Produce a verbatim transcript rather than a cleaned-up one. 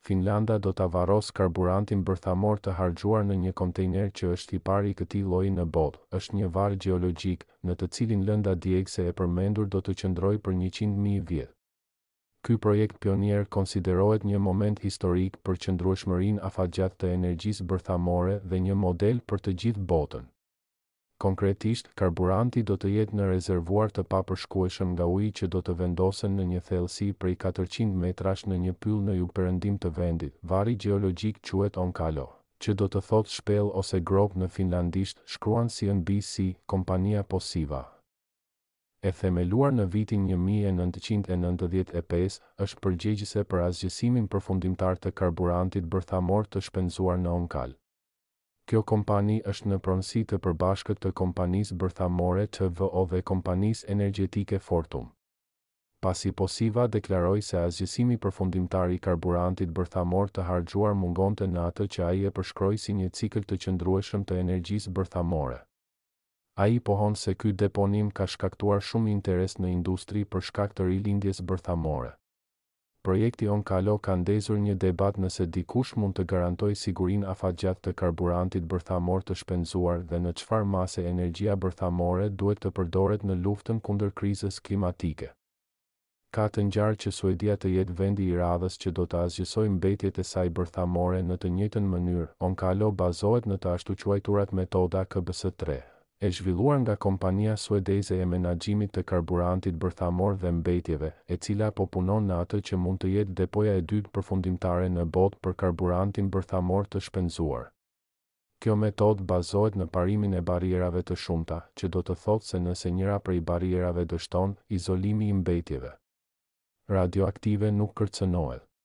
Finlanda do ta varros karburantin bërthamor të harxhuar në një kontejner që është i pari i këtij lloji në botë. Është një valë gjeologjik, në të cilin lënda djegëse e përmendur do të qëndrojë për njëqind mijë vjet. Ky projekt pionier konsiderohet një moment historik për qëndrueshmërinë afatgjatë të energjisë bërthamore dhe një model për të gjithë botën. Konkretisht, karburanti do të jetë në rezervuar të papërshkueshëm nga uji që do të vendosen në një thellësi prej katërqind metrash në një pyll në jugperëndim të vendit. Vari gjeologjik quhet Onkalo, që do të thotë shpellë ose grop në finlandisht, shkruan si N B C, kompania Posiva. E themeluar në vitin një mijë e nëntëqind e nëntëdhjetë e pesë, është përgjegjëse për asgjësimin përfundimtar të karburantit bërthamor të shpenzuar në Onkal. Kjo kompani është në pronësi të përbashkët të kompanisë bërthamore T V O dhe kompanisë energjetike Fortum. Pasi Posiva deklaroi se asgjësimi përfundimtar i karburantit bërthamor të harxhuar mungonte në atë që ai e përshkroi si një cikël të qëndrueshëm të energjisë bërthamore. Ai pohon se ky deponim ka shkaktuar shumë interes në industri për shkak të rilindjes bërthamore. Projekti Onkalo ka ndezur një debat nëse dikush mund të garantojë sigurinë afatgjatë të karburantit bërthamor të shpenzuar dhe në çfarë mase energjia bërthamore duhet të përdoret në luftën kundër krizës klimatike. Ka të ngjarë që Suedia të jetë vendi i radhës që do të asgjësojë mbetjet e saj bërthamore në të njëjtën mënyrë. Onkalo bazohet në të ashtu quajturat metoda K B S tre. E zhvilluar nga kompania suedeze e menaxhimit të karburantit bërthamor dhe mbetjeve, e cila po punon në atë që mund të jetë depoja e dytë përfundimtare në botë për karburantin bërthamor të shpenzuar. Kjo metodë bazohet në parimin e barierave të shumta, që do të thotë se nëse njëra prej barierave dështon, izolimi i mbetjeve radioaktive nuk kërcënohet.